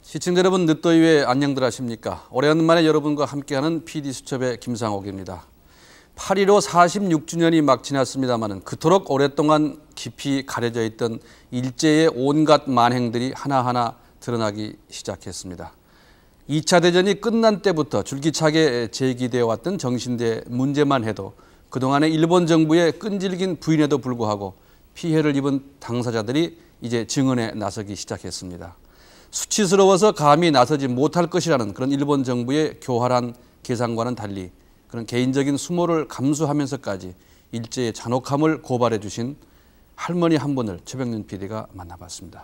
시청자 여러분, 늦더위에 안녕들 하십니까? 오래간만에 여러분과 함께하는 PD수첩의 김상옥입니다. 8.15 46주년이 막 지났습니다마는 그토록 오랫동안 깊이 가려져 있던 일제의 온갖 만행들이 하나하나 드러나기 시작했습니다. 2차 대전이 끝난 때부터 줄기차게 제기되어 왔던 정신대 문제만 해도 그동안의 일본 정부의 끈질긴 부인에도 불구하고 피해를 입은 당사자들이 이제 증언에 나서기 시작했습니다. 수치스러워서 감히 나서지 못할 것이라는 그런 일본 정부의 교활한 계산과는 달리 그런 개인적인 수모를 감수하면서까지 일제의 잔혹함을 고발해 주신 할머니 한 분을 최병윤 PD가 만나봤습니다.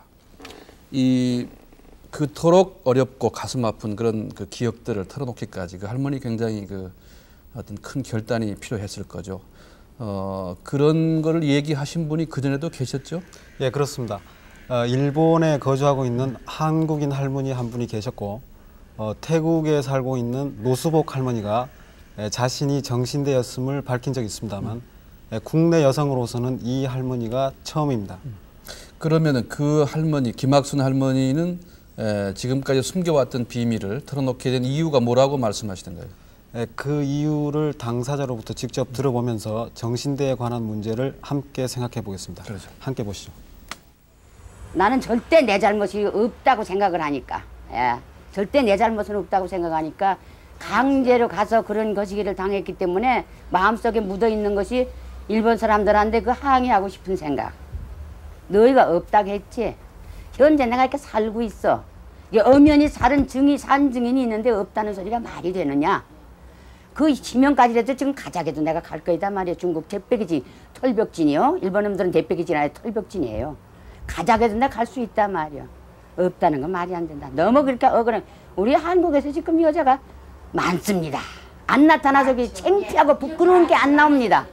그토록 어렵고 가슴 아픈 그런 그 기억들을 털어놓기까지 그 할머니 굉장히 어떤 큰 결단이 필요했을 거죠. 그런 거를 얘기하신 분이 그전에도 계셨죠? 예, 그렇습니다. 일본에 거주하고 있는 한국인 할머니 한 분이 계셨고 태국에 살고 있는 노수복 할머니가 자신이 정신대였음을 밝힌 적이 있습니다만 국내 여성으로서는 이 할머니가 처음입니다. 그러면은 그 할머니, 김학순 할머니는 지금까지 숨겨왔던 비밀을 털어놓게 된 이유가 뭐라고 말씀하시던가요? 그 이유를 당사자로부터 직접 들어보면서 정신대에 관한 문제를 함께 생각해 보겠습니다. 그렇죠. 함께 보시죠. 나는 절대 내 잘못이 없다고 생각을 하니까, 절대 내 잘못은 없다고 생각하니까 강제로 가서 그런 거시기를 당했기 때문에 마음속에 묻어있는 것이 일본 사람들한테 그 항의하고 싶은 생각. 너희가 없다고 했지. 현재 내가 이렇게 살고 있어. 엄연히 산 증인이 있는데 없다는 소리가 말이 되느냐. 그 지명까지라도 지금 가자게도 내가 갈 거이다 말이야. 중국 대백이지 털벽진이요. 일본 놈들은 대백이진 아니라 털벽진이에요. 가자게도 내가 갈 수 있단 말이야. 없다는 건 말이 안 된다. 너무 그렇게 억울해. 우리 한국에서 지금 여자가 많습니다. 안 나타나서 창피하고 부끄러운 게 안 나옵니다.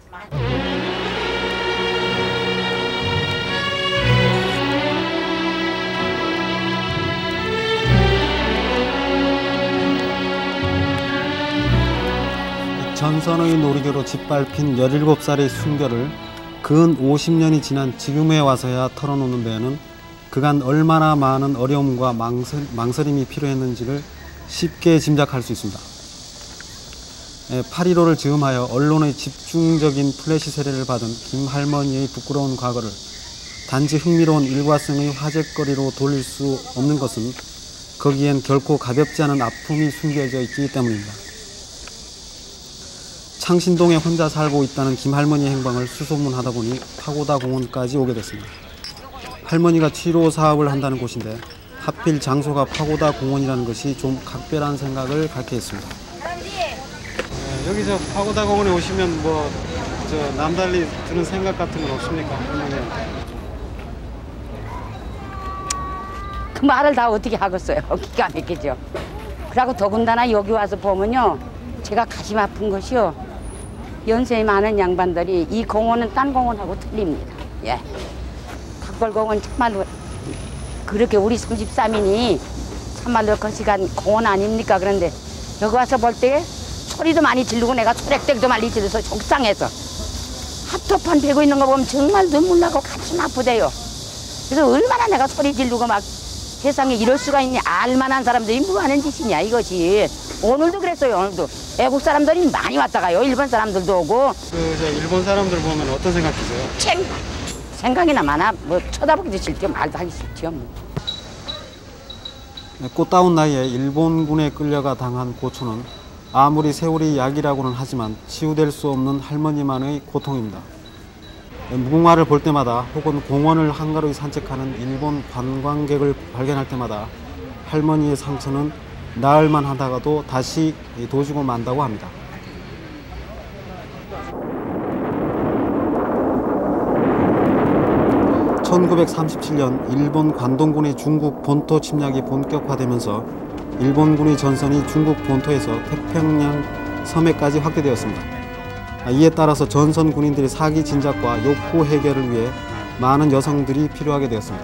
전선의 놀이교로 짓밟힌 17살의 순결을 근 50년이 지난 지금에 와서야 털어놓는 데에는 그간 얼마나 많은 어려움과 망설임이 필요했는지를 쉽게 짐작할 수 있습니다. 8.15를 즈음하여 언론의 집중적인 플래시 세례를 받은 김 할머니의 부끄러운 과거를 단지 흥미로운 일과성의 화제거리로 돌릴 수 없는 것은 거기엔 결코 가볍지 않은 아픔이 숨겨져 있기 때문입니다. 창신동에 혼자 살고 있다는 김 할머니의 행방을 수소문하다 보니 파고다 공원까지 오게 됐습니다. 할머니가 치료 사업을 한다는 곳인데 하필 장소가 파고다 공원이라는 것이 좀 각별한 생각을 갖게 했습니다. 여기 저 파고다 공원에 오시면 남달리 드는 생각 같은 건 없습니까, 할머니한테? 그 말을 다 어떻게 하겠어요. 기가 막히죠. 그리고 더군다나 여기 와서 보면요, 제가 가슴 아픈 것이요, 연세이 많은 양반들이 이 공원은 딴 공원하고 틀립니다. 예. 탁벌공원 참말로 그렇게 우리 33인이 참말로 거시간 공원 아닙니까? 그런데 여기 와서 볼 때 소리도 많이 지르고 내가 소렉댁도 많이 질러서 속상해서 핫도판 베고 있는 거 보면 정말 눈물 나고 가슴 아프대요. 그래서 얼마나 내가 소리 지르고 막 세상에 이럴 수가 있냐, 알만한 사람들이 뭐 하는 짓이냐 이것이. 오늘도 그랬어요. 오늘도 외국 사람들이 많이 왔다 가요. 일본 사람들도 오고. 일본 사람들 보면 어떤 생각 드세요? 생각이나 많아. 쳐다보기도 싫죠. 말도 하기 싫죠. 꽃다운 나이에 일본군에 끌려가 당한 고초는 아무리 세월이 약이라고는 하지만 치유될 수 없는 할머니만의 고통입니다. 무궁화를 볼 때마다 혹은 공원을 한가로이 산책하는 일본 관광객을 발견할 때마다 할머니의 상처는 나을만 하다가도 다시 도지고 만다고 합니다. (1937년) 일본 관동군의 중국 본토 침략이 본격화되면서 일본군의 전선이 중국 본토에서 태평양 섬해까지 확대되었습니다. 이에 따라서 전선 군인들의 사기 진작과 욕구 해결을 위해 많은 여성들이 필요하게 되었습니다.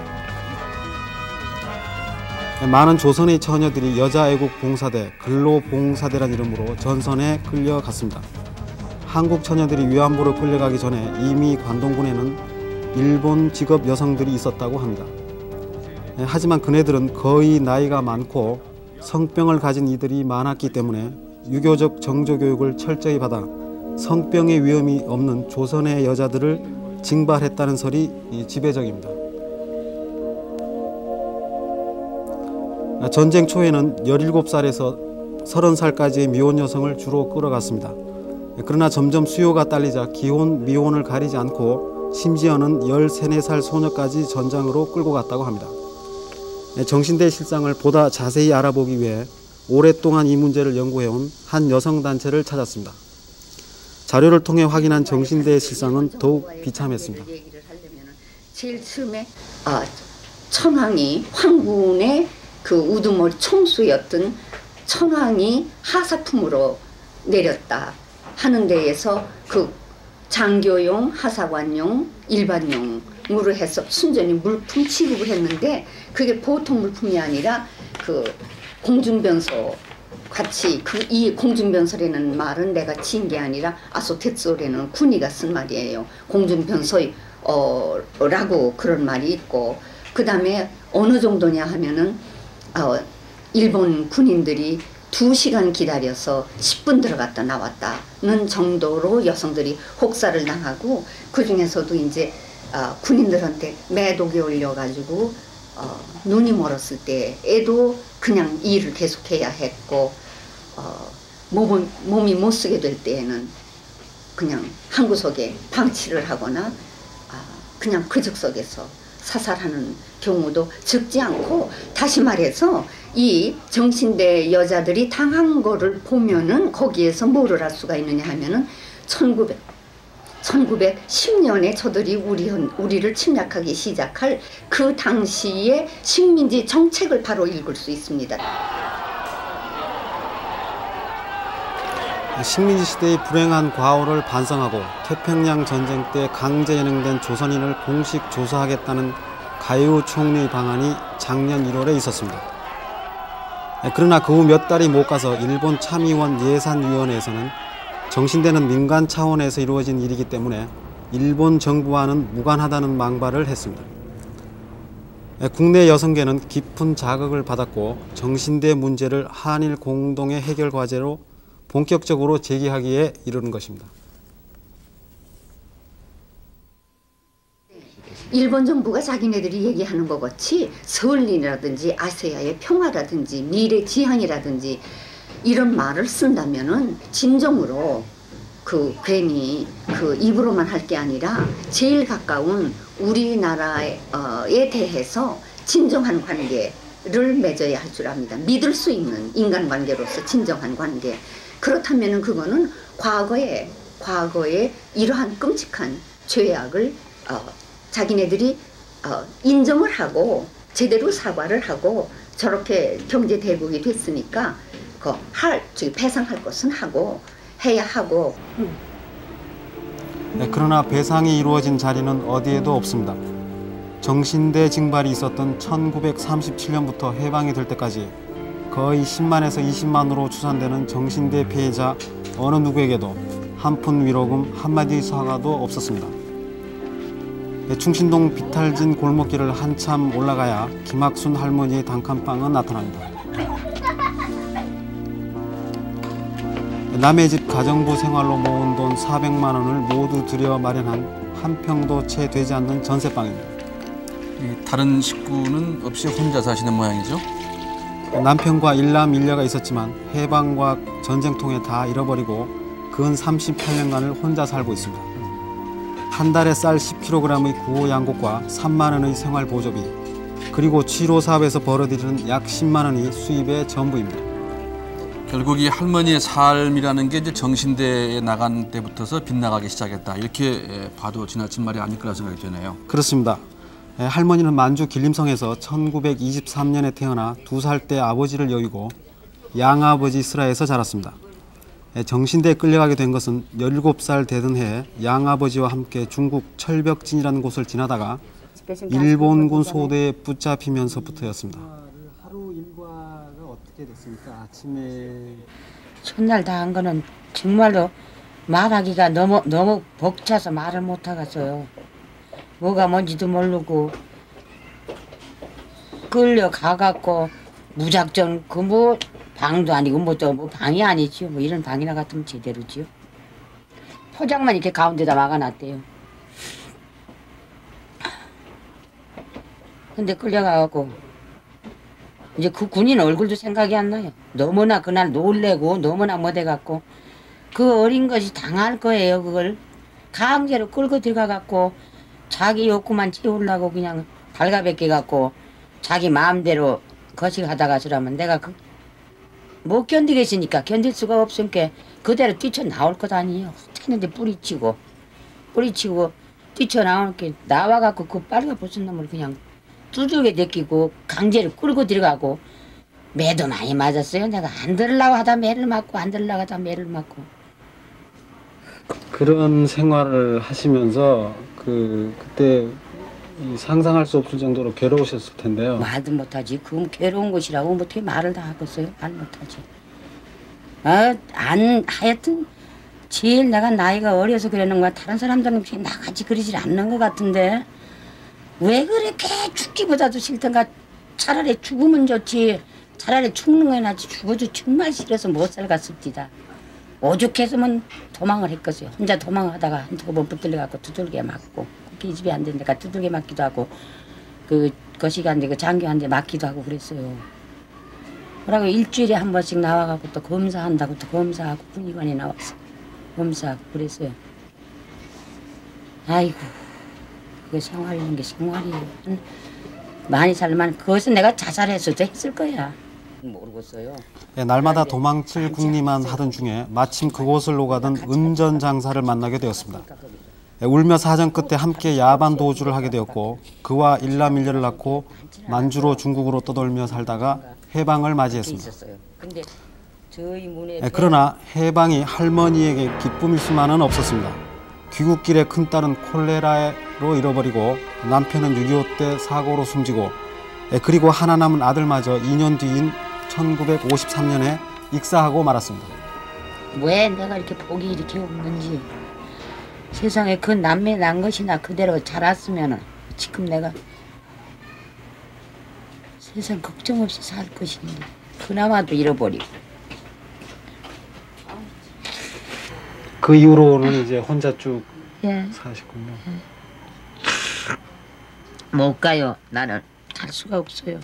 많은 조선의 처녀들이 여자애국 봉사대, 근로봉사대란 이름으로 전선에 끌려갔습니다. 한국 처녀들이 위안부로 끌려가기 전에 이미 관동군에는 일본 직업 여성들이 있었다고 합니다. 하지만 그네들은 거의 나이가 많고 성병을 가진 이들이 많았기 때문에 유교적 정조교육을 철저히 받아 성병의 위험이 없는 조선의 여자들을 징발했다는 설이 지배적입니다. 전쟁 초에는 17살에서 30살까지의 미혼 여성을 주로 끌어갔습니다. 그러나 점점 수요가 딸리자 기혼, 미혼을 가리지 않고 심지어는 13, 14살 소녀까지 전장으로 끌고 갔다고 합니다. 정신대 실상을 보다 자세히 알아보기 위해 오랫동안 이 문제를 연구해온 한 여성단체를 찾았습니다. 자료를 통해 확인한 정신대의 실상은 더욱 비참했습니다. 제일 처음에 천황이 황군의 그 우두머리 총수였던 천황이 하사품으로 내렸다 하는 데에서 그 장교용, 하사관용, 일반용으로 해서 순전히 물품 취급을 했는데 그게 보통 물품이 아니라 그 공중변소 같이 이 공중변소라는 말은 내가 지은 게 아니라 아소테츠오라는 군의가 쓴 말이에요. 공중변소 라고 그런 말이 있고 그 다음에 어느 정도냐 하면은 일본 군인들이 2시간 기다려서 10분 들어갔다 나왔다는 정도로 여성들이 혹사를 당하고 그 중에서도 이제 군인들한테 매독이 올려가지고 눈이 멀었을 때에도 그냥 일을 계속해야 했고 몸이 못 쓰게 될 때에는 그냥 한 구석에 방치를 하거나 그냥 그 즉석에서 사살하는 경우도 적지 않고 다시 말해서 이 정신대 여자들이 당한 거를 보면은 거기에서 뭐를 할 수가 있느냐 하면은 1910년에 저들이 우리를 침략하기 시작할 그 당시의 식민지 정책을 바로 읽을 수 있습니다. 식민지 시대의 불행한 과오를 반성하고 태평양 전쟁 때 강제 연행된 조선인을 공식 조사하겠다는 가이우 총리 방안이 작년 1월에 있었습니다. 그러나 그 후 몇 달이 못 가서 일본 참의원 예산위원회에서는 정신대는 민간 차원에서 이루어진 일이기 때문에 일본 정부와는 무관하다는 망발을 했습니다. 국내 여성계는 깊은 자극을 받았고 정신대 문제를 한일 공동의 해결 과제로 본격적으로 제기하기에 이르는 것입니다. 일본 정부가 자기네들이 얘기하는 것 같이 서울린이라든지 아시아의 평화라든지 미래 지향이라든지 이런 말을 쓴다면은 진정으로 괜히 입으로만 할 게 아니라 제일 가까운 우리나라에 대해서 진정한 관계를 맺어야 할 줄 압니다. 믿을 수 있는 인간관계로서 진정한 관계. 그렇다면은 그거는 과거에 이러한 끔찍한 죄악을 자기네들이 인정을 하고 제대로 사과를 하고 저렇게 경제 대국이 됐으니까 배상할 것은 해야 하고. 그러나 배상이 이루어진 자리는 어디에도 없습니다. 정신대 징발이 있었던 1937년부터 해방이 될 때까지 거의 10만에서 20만으로 추산되는 정신대 피해자 어느 누구에게도 한 푼 위로금 한마디 사과도 없었습니다. 충신동 비탈진 골목길을 한참 올라가야 김학순 할머니의 단칸방은 나타납니다. 남의 집 가정부 생활로 모은 돈 400만 원을 모두 들여 마련한 한 평도 채 되지 않는 전세방입니다. 다른 식구는 없이 혼자 사시는 모양이죠? 남편과 일남 일녀가 있었지만 해방과 전쟁통에 다 잃어버리고 근 38년간을 혼자 살고 있습니다. 한 달에 쌀 10kg의 구호 양곡과 3만 원의 생활 보조비, 그리고 취로 사업에서 벌어들이는 약 10만 원이 수입의 전부입니다. 결국 이 할머니의 삶이라는 게 이제 정신대에 나간 때부터서 빗나가기 시작했다. 이렇게 봐도 지나친 말이 아닐 거라 생각이 되네요. 그렇습니다. 할머니는 만주 길림성에서 1923년에 태어나 2살 때 아버지를 여의고 양아버지 슬하에서 자랐습니다. 정신대에 끌려가게 된 것은 17살 되던 해에 양아버지와 함께 중국 철벽진이라는 곳을 지나다가 일본군 소대에 붙잡히면서부터였습니다. 하루 일과가 어떻게 됐습니까? 아침에 첫날 다 한 거는 정말로 말하기가 너무 벅차서 말을 못 하겠어요. 뭐가 뭔지도 모르고 끌려가갖고 무작정 그 뭐 방도 아니고 뭐 또 뭐 방이 아니지요. 뭐 이런 방이나 같으면 제대로지요. 포장만 이렇게 가운데다 막아놨대요. 근데 끌려가갖고 이제 그 군인 얼굴도 생각이 안 나요. 너무나 그날 놀래고 너무나 못해갖고 그 어린 것이 당할 거예요. 그걸 강제로 끌고 들어가갖고 자기 욕구만 채우려고 그냥 발가벗겨갖고 자기 마음대로 거식하다가 저라면 내가 못 견디겠으니까 견딜 수가 없으니까 그대로 뛰쳐나올 것 아니에요. 했는데 뿌리치고 뛰쳐나오니까 나와갖고 그 빨가벗은 놈을 그냥 두들겨 제끼고 강제로 끌고 들어가고 매도 많이 맞았어요. 내가 안 들으려고 하다 매를 맞고 안 들으려고 하다 매를 맞고. 그런 생활을 하시면서 그때 상상할 수 없을 정도로 괴로우셨을 텐데요. 말도 못하지. 그럼 괴로운 것이라고 어떻게 말을 다 하겠어요? 말 못하지. 하여튼 제일 내가 나이가 어려서 그러는 거야. 다른 사람들은 나같이 그러질 않는 것 같은데 왜 그렇게 죽기보다도 싫던가. 차라리 죽으면 좋지. 차라리 죽는 거야 낫지. 죽어도 정말 싫어서 못 살겠습니다. 오죽했으면 도망을 했겠어요. 혼자 도망하다가 한두 번 붙들려갖고 두들겨 맞고 기집애 안 되니까 두들겨 맞기도 하고 그 거시기한테 그 장교한테 맞기도 하고 그랬어요. 그러고 일주일에 한 번씩 나와갖고 또 검사한다고 또 검사하고 군의관에 나와서 검사하고 그랬어요. 아이고 그 생활이라는 게 생활이에요. 많이 살만 그것은 내가 자살했어도 했을 거야. 모르겠어요. 날마다 도망칠 궁리만 하던 중에 마침 그곳을 오가던 은전 장사를 만나게 되었습니다. 울며 사정 끝에 함께 야반 도주를 하게 되었고 그와 일남일녀를 낳고 만주로 중국으로 떠돌며 살다가 해방을 맞이했습니다. 그러나 해방이 할머니에게 기쁨일 수만은 없었습니다. 귀국길에 큰딸은 콜레라로 잃어버리고 남편은 6.25 때 사고로 숨지고 그리고 하나 남은 아들마저 2년 뒤인 1953년에 익사하고 말았습니다. 왜 내가 이렇게 복이 이렇게 없는지 세상에 그 남매 난 것이나 그대로 자랐으면 지금 내가 세상 걱정 없이 살 것인데 그나마도 잃어버리고. 그 이후로는 이제 혼자 쭉 예. 사시군요. 못 가요. 나는 할 수가 없어요.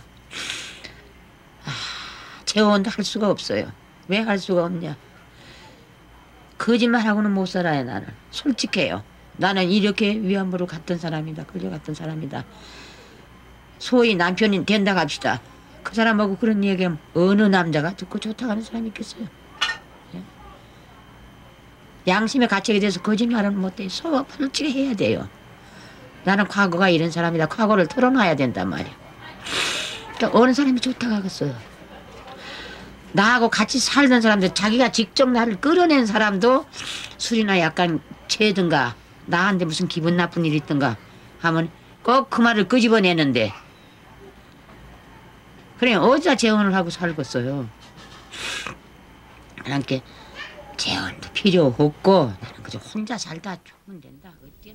재혼도 할 수가 없어요. 왜 할 수가 없냐? 거짓말하고는 못 살아요. 나는 솔직해요. 나는 이렇게 위안부로 갔던 사람이다. 끌려갔던 사람이다. 소위 남편이 된다 합시다. 그 사람하고 그런 얘기하면 어느 남자가 듣고 좋다고 하는 사람이 있겠어요. 예? 양심의 가책에 대해서 거짓말은 못해. 솔직히 해야 돼요. 나는 과거가 이런 사람이다. 과거를 털어놔야 된단 말이야. 그러니까 어느 사람이 좋다고 하겠어요. 나하고 같이 살던 사람들, 자기가 직접 나를 끌어낸 사람도 술이나 약간 취하든가 나한테 무슨 기분 나쁜 일이 있든가 하면 꼭 그 말을 끄집어내는데 그래 어디다 재혼을 하고 살겠어요. 그러니까 재혼도 필요 없고 나는 그저 혼자 살다 죽으면 된다.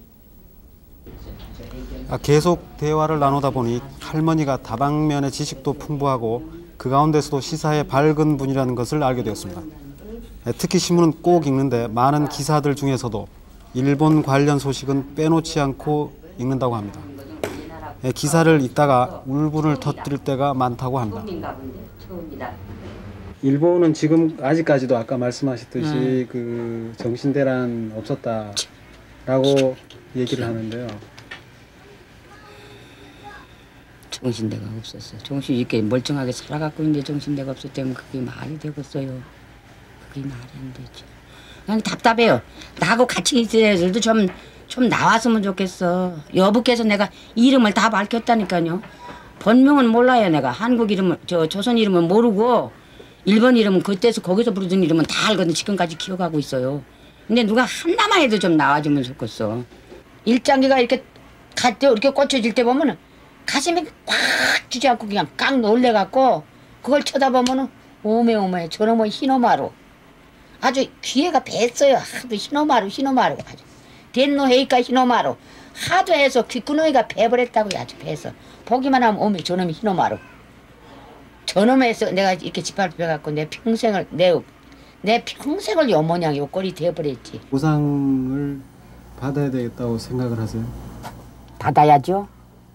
계속 대화를 나누다 보니 할머니가 다방면의 지식도 풍부하고 그 가운데서도 시사에 밝은 분이라는 것을 알게 되었습니다. 특히 신문은 꼭 읽는데 많은 기사들 중에서도 일본 관련 소식은 빼놓지 않고 읽는다고 합니다. 기사를 읽다가 울분을 터뜨릴 때가 많다고 합니다. 일본은 지금 아직까지도 아까 말씀하셨듯이 그 정신대란 없었다라고 얘기를 하는데요. 정신대가 없었어요. 정신 이렇게 멀쩡하게 살아갖고 있는데 정신대가 없었다면 그게 말이 되겠어요. 그게 말이 안 되죠. 그냥 답답해요. 나하고 같이 있을 애들도 좀 나왔으면 좋겠어. 여부께서 내가 이름을 다 밝혔다니까요. 본명은 몰라요. 내가 한국 이름은 조선 이름은 모르고 일본 이름은 그때서 거기서 부르던 이름은 다 알거든. 지금까지 기억하고 있어요. 근데 누가 하나만 해도 좀 나와주면 좋겠어. 일장기가 이렇게 갈 때 이렇게 꽂혀질 때 보면은 가슴이 꽉 주지 않고 그냥 깡 놀래갖고 그걸 쳐다보면은 오메오메 저놈의 흰오마루 아주 귀에가 뱄어요. 하도 흰오마루 아주 덴노 헤이까 흰오마루 하도 해서 귓구멍이가 배버렸다고요. 아주 배서. 보기만 하면 어머 저놈이 희놈아로. 저놈에서 내가 이렇게 짓밟혀갖고 내 평생을 요 모양 요 꼴이 돼버렸지. 보상을 받아야 되겠다고 생각을 하세요? 받아야죠.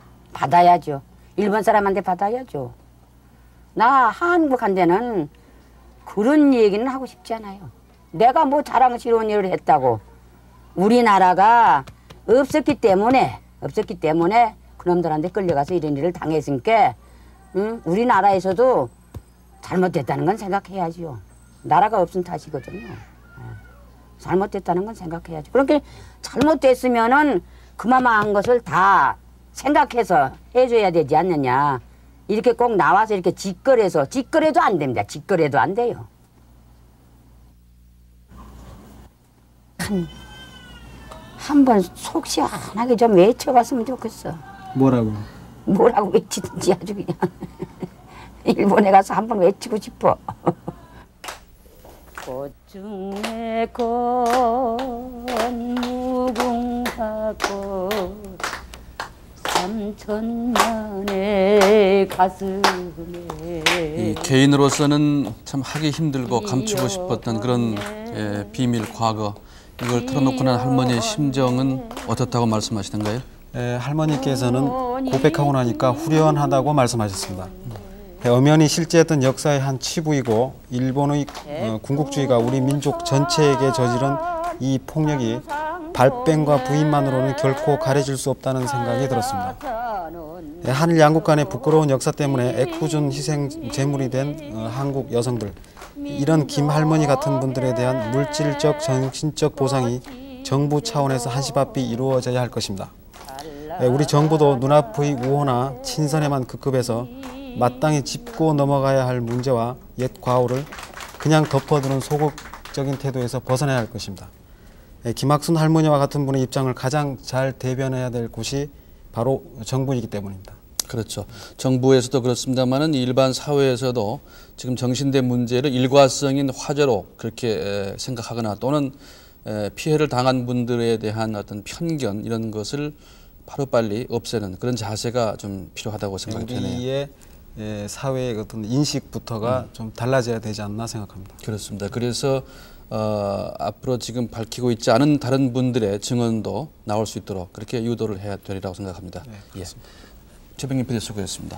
일본 사람한테 받아야죠. 나 한국한테는 그런 얘기는 하고 싶지 않아요. 내가 뭐 자랑스러운 일을 했다고. 우리나라가 없었기 때문에 그놈들한테 끌려가서 이런 일을 당했으니까 우리나라에서도 잘못됐다는 건 생각해야죠. 나라가 없은 탓이거든요. 잘못됐다는 건 생각해야죠. 그렇게 잘못됐으면은 그만한 것을 다 생각해서 해줘야 되지 않느냐. 이렇게 꼭 나와서 이렇게 짓거려도 안 됩니다. 짓거려도 안 돼요. 한 번 속 시원하게 좀 외쳐봤으면 좋겠어. 뭐라고? 뭐라고 외치든지 아주 그냥. 일본에 가서 한 번 외치고 싶어. 꽃 중에 꽃 무궁화꽃 삼천년의 가슴에. 이 개인으로서는 참 하기 힘들고 감추고 싶었던 그런 비밀 과거, 이걸 털어놓고 난 할머니의 심정은 어떻다고 말씀하시던가요? 할머니께서는 고백하고 나니까 후련하다고 말씀하셨습니다. 엄연히 실제했던 역사의 한 치부이고 일본의 군국주의가 우리 민족 전체에게 저지른 이 폭력이 발뺌과 부인만으로는 결코 가려질 수 없다는 생각이 들었습니다. 한일 양국 간의 부끄러운 역사 때문에 애꿎은 희생 제물이 된 한국 여성들, 이런 김할머니 같은 분들에 대한 물질적, 정신적 보상이 정부 차원에서 한시바삐 이루어져야 할 것입니다. 우리 정부도 눈앞의 우호나 친선에만 급급해서 마땅히 짚고 넘어가야 할 문제와 옛 과오를 그냥 덮어두는 소극적인 태도에서 벗어나야 할 것입니다. 김학순 할머니와 같은 분의 입장을 가장 잘 대변해야 될 곳이 바로 정부이기 때문입니다. 그렇죠. 정부에서도 그렇습니다만은 일반 사회에서도 지금 정신대 문제를 일과성인 화제로 그렇게 생각하거나 또는 피해를 당한 분들에 대한 어떤 편견 이런 것을 하루빨리 없애는 그런 자세가 좀 필요하다고 생각이 되네요. 우리의 사회의 어떤 인식부터가 좀 달라져야 되지 않나 생각합니다. 그렇습니다. 그래서 앞으로 지금 밝히고 있지 않은 다른 분들의 증언도 나올 수 있도록 그렇게 유도를 해야 되리라고 생각합니다. 네, 그렇습니다. 최병민 PD 수고했습니다.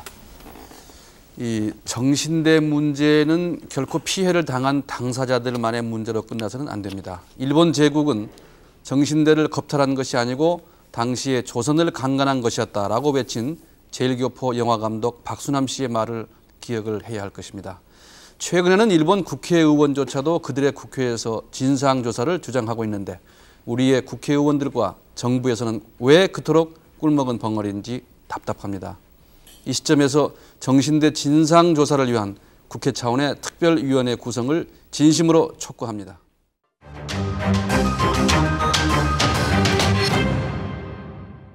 이 정신대 문제는 결코 피해를 당한 당사자들만의 문제로 끝나서는 안 됩니다. 일본 제국은 정신대를 겁탈한 것이 아니고 당시에 조선을 강간한 것이었다라고 외친 제일교포 영화감독 박수남 씨의 말을 기억을 해야 할 것입니다. 최근에는 일본 국회의원조차도 그들의 국회에서 진상조사를 주장하고 있는데 우리의 국회의원들과 정부에서는 왜 그토록 꿀먹은 벙어리인지 답답합니다. 이 시점에서 정신대 진상조사를 위한 국회 차원의 특별위원회 구성을 진심으로 촉구합니다.